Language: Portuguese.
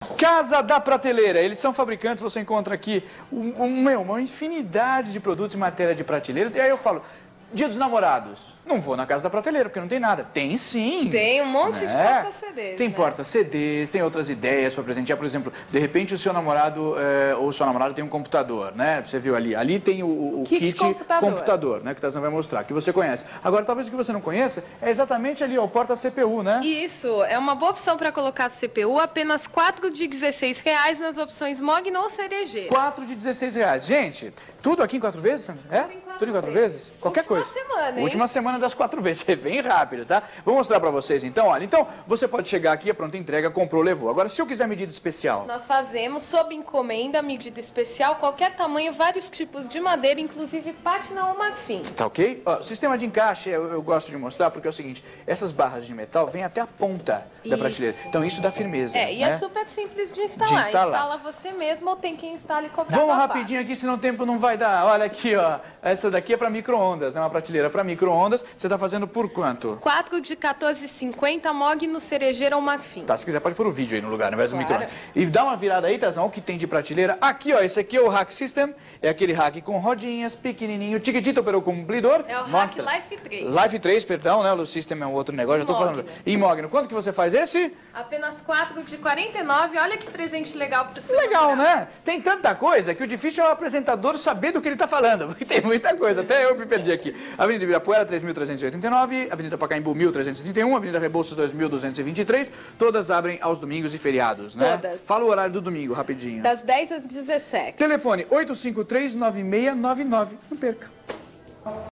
Casa da Prateleira, eles são fabricantes, você encontra aqui uma infinidade de produtos em matéria de prateleira. E aí eu falo, Dia dos Namorados, não vou na Casa da Prateleira, porque não tem nada. Tem sim. Tem um monte de porta-CDs. Tem porta-CDs, tem outras ideias para presentear. Por exemplo, de repente o seu namorado ou sua namorada tem um computador, né? Você viu ali. Ali tem o kit computador, né? Que o Tazão vai mostrar, que você conhece. Agora, talvez o que você não conheça é exatamente ali, ó, o porta-CPU, né? Isso, é uma boa opção para colocar CPU, apenas 4 de R$16 nas opções Mogno ou cerejeira. 4 de R$16. Gente, tudo aqui em 4 vezes? É? Tudo em 4 vezes? Qualquer coisa. Semana, hein? Última semana das 4 vezes. É bem rápido, tá? Vou mostrar pra vocês então, olha. Então, você pode chegar aqui, a pronta entrega, comprou, levou. Agora, se eu quiser medida especial... Nós fazemos, sob encomenda, medida especial, qualquer tamanho, vários tipos de madeira, inclusive pátina ou marfim. Tá ok? Ó, sistema de encaixe, eu gosto de mostrar porque é o seguinte, essas barras de metal vêm até a ponta da prateleira. Então, isso dá firmeza. E né? é super simples de instalar. Instala você mesmo ou tem quem instale e cobrar. Vamos rapidinho aqui, senão o tempo não vai dar. Olha aqui, ó. Essa daqui é para micro-ondas, né? Uma prateleira para micro-ondas. Você está fazendo por quanto? 4 de R$14,50, Mogno, cerejeira ou marfim. Tá, se quiser pode pôr o vídeo aí no lugar, ao invés do micro-ondas. E dá uma virada aí, Tazão, o que tem de prateleira. Aqui, ó, esse aqui é o Rack System. É aquele rack com rodinhas, pequenininho, tiquitito para o cumpridor. É o Rack Life 3. Life 3, perdão, né? O System é um outro negócio, já tô falando. Em Mogno. Quanto que você faz esse? Apenas 4 de R$49. Olha que presente legal pro seu Legal, né? Tem tanta coisa que o difícil é o apresentador saber do que ele tá falando, porque tem muita coisa. Até eu me perdi aqui. Avenida Ibirapuera, 3.389, Avenida Pacaembu, 1.331, Avenida Rebouças, 2.223. Todas abrem aos domingos e feriados, né? Todas. Fala o horário do domingo, rapidinho. Das 10 às 17. Telefone 853-9699. Não perca.